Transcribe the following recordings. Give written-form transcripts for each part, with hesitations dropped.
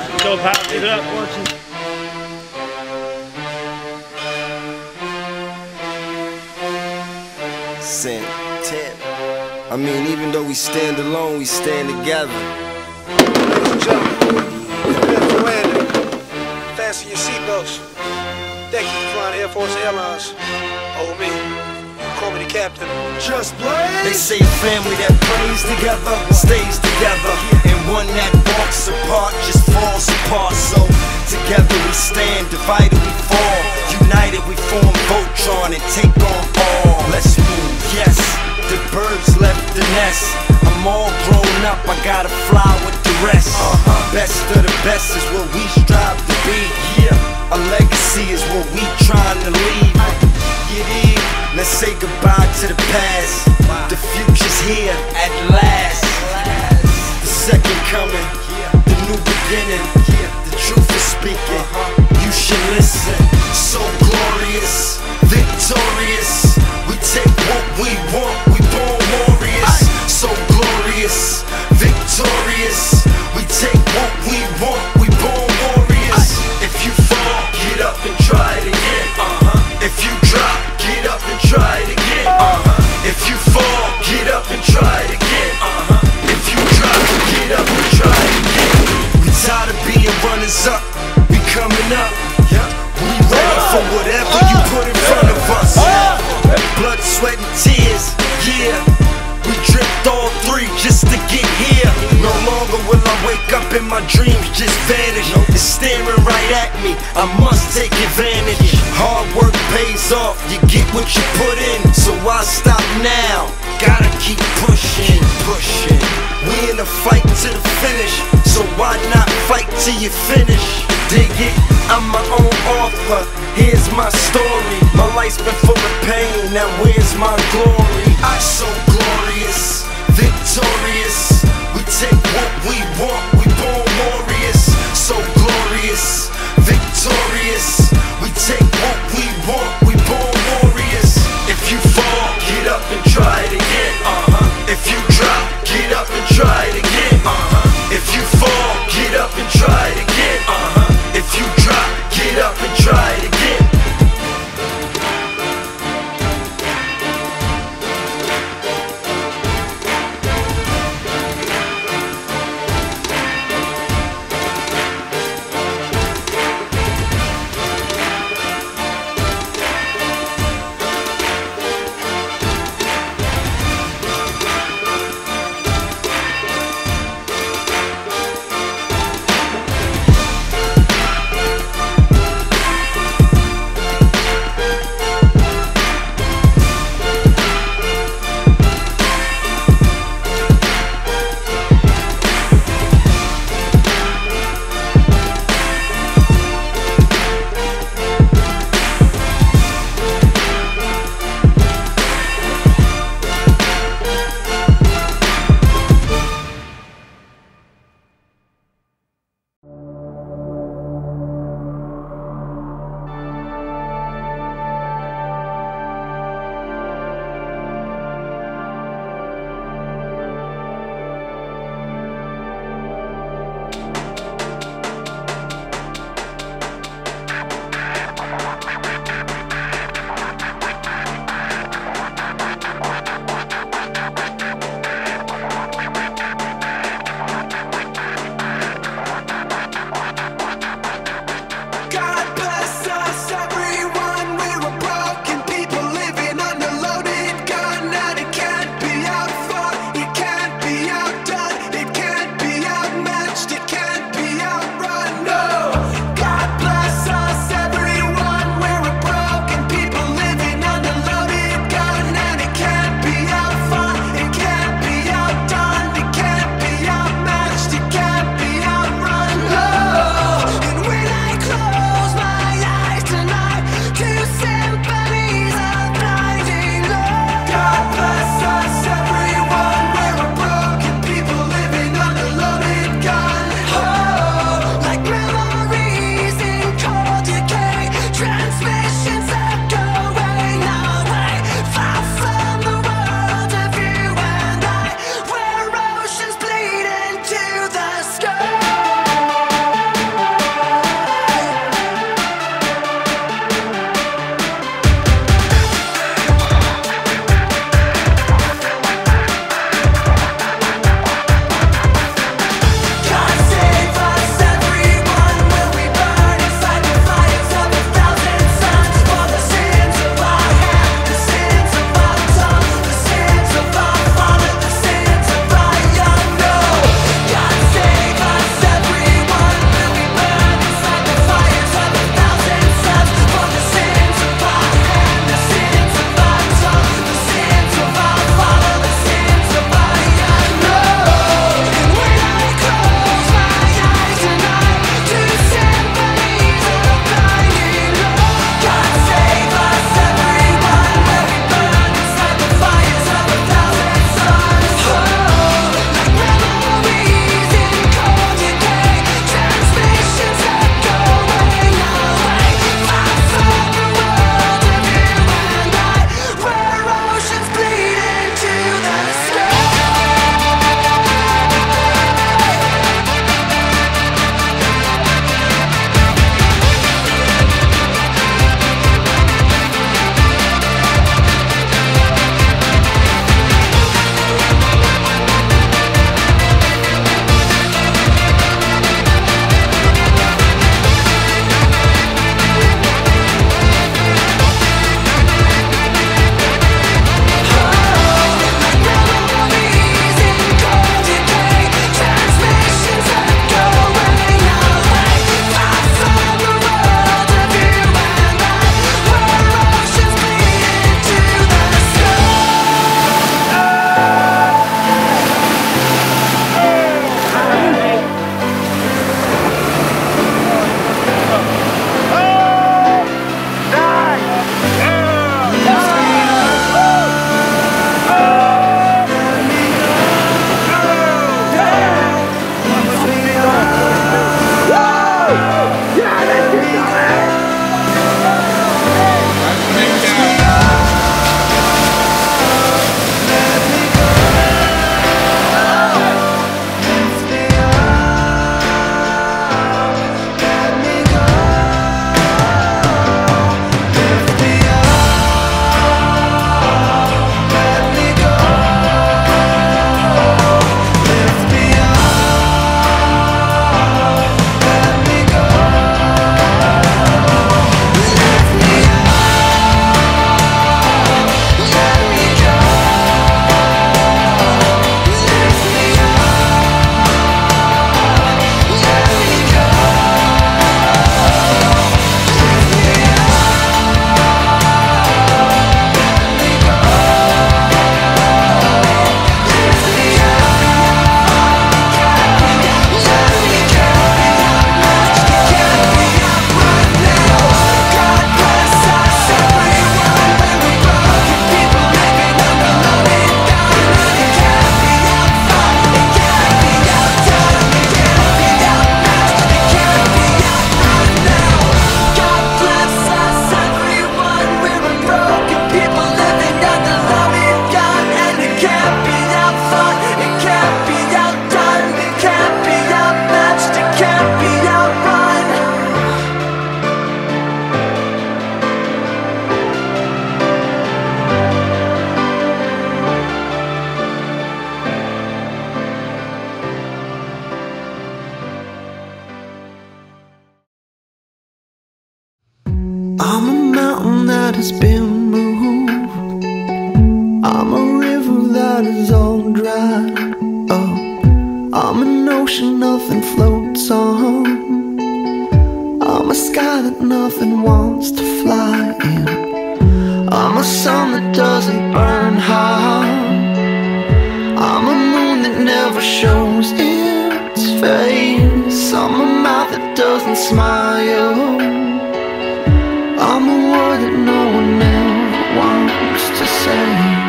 Go, pal. Leave it up. Santana. I mean, even though we stand alone, we stand together. Ladies and gentlemen, prepare for landing. Fasten your seatbelts. Thank you for flying Air Force Airlines. Oh me, call me the captain. Just blaze. They say a family that prays together stays together, and one that walks apart just falls apart. So together we stand, divided we fall, united we form Voltron and take on all. Let's move, yes. The birds left the nest. I'm all grown up, I gotta fly with the rest. Best of the best is what we strive to be. Yeah, a legacy is what we trying to leave. You dig? Let's say goodbye to the past. The future's here at last. The second coming, the new beginning. The truth is speaking, you should listen. So glorious, victorious. We take what we want, we born warriors. So glorious, victorious. We take what we want, we born warriors. If you fall, get up and try it again. If you drop, get up and try it again. If you fall, get up and try it again. If you drop, get up and try it again. We tired of being runners up, we coming up. We ready for whatever you put in front of us. Blood, sweat, and tears, yeah. We dripped all three just to get here. No longer will I wake up and my dreams just vanish. It's staring right at me, I must take advantage. Hard work pays off, you get what you put in. So why stop now? Gotta keep pushing, pushing. We in a fight to the finish, so why not fight till you finish? Dig it? I'm my own author, here's my story. My life's been full of pain, now where's my glory? I'm so glorious, victorious. We take what we want, we born warriors. So glorious, victorious. We take what we want, we born warriors. If you fall, get up and try it again. If you drop, get up and try it again. If you fall, get up and try it again. If you drop, get up and try it again. that has been moved. I'm a river that is all dried up. I'm an ocean nothing floats on. I'm a sky that nothing wants to fly in. I'm a sun that doesn't burn hot. I'm a moon that never shows its face. I'm a mouth that doesn't smile. I'm a word that no one ever wants to say.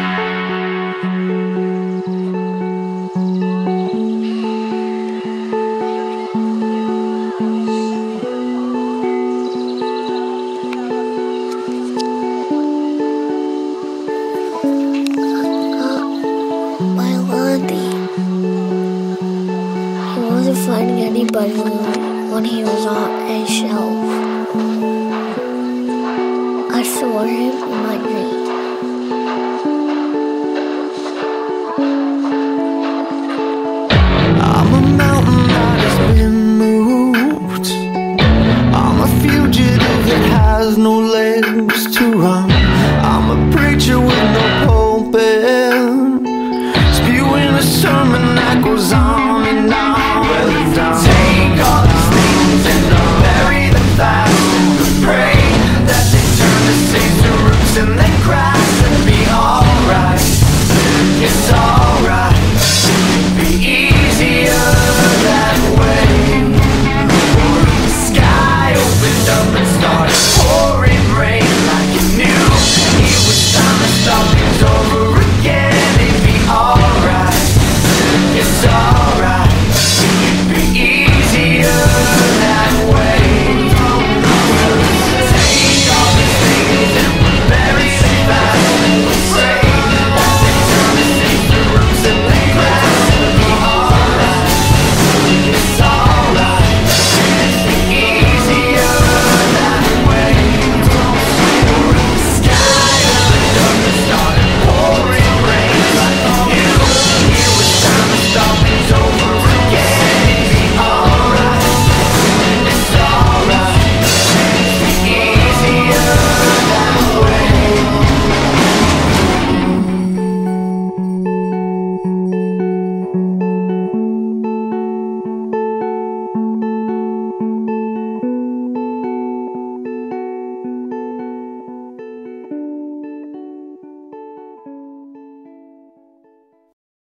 Finding anybody when he was on a shelf. I saw him in my dream. I'm a mountain that has been